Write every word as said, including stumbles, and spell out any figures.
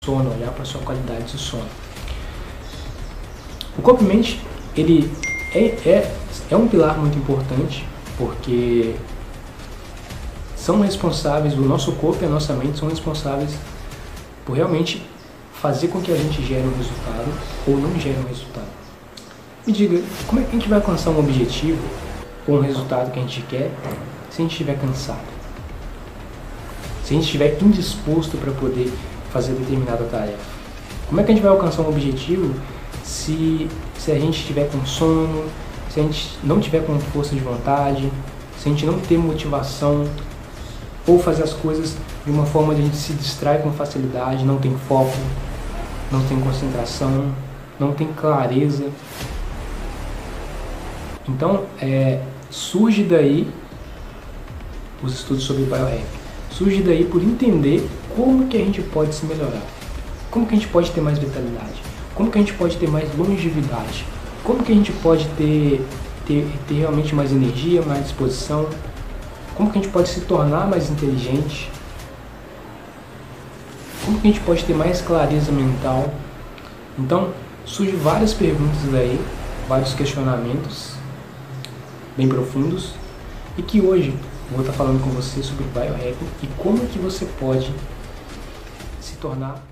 sono, olhar para a sua qualidade de sono. O corpo e mente, ele é, é, é um pilar muito importante, porque são responsáveis, o nosso corpo e a nossa mente são responsáveis por realmente fazer com que a gente gere um resultado ou não gere um resultado. Me diga, como é que a gente vai alcançar um objetivo ou um resultado que a gente quer se a gente estiver cansado? Se a gente estiver indisposto para poder fazer determinada tarefa? Como é que a gente vai alcançar um objetivo se, se a gente estiver com sono, se a gente não tiver com força de vontade, se a gente não ter motivação, ou fazer as coisas de uma forma onde a gente se distrai com facilidade, não tem foco, não tem concentração, não tem clareza? Então, é, surge daí os estudos sobre biohacking. Surge daí por entender como que a gente pode se melhorar, como que a gente pode ter mais vitalidade, como que a gente pode ter mais longevidade, como que a gente pode ter, ter, ter realmente mais energia, mais disposição, como que a gente pode se tornar mais inteligente, como que a gente pode ter mais clareza mental. Então, surgem várias perguntas daí, vários questionamentos bem profundos, e que hoje eu vou estar falando com você sobre biohacking e como que você pode se tornar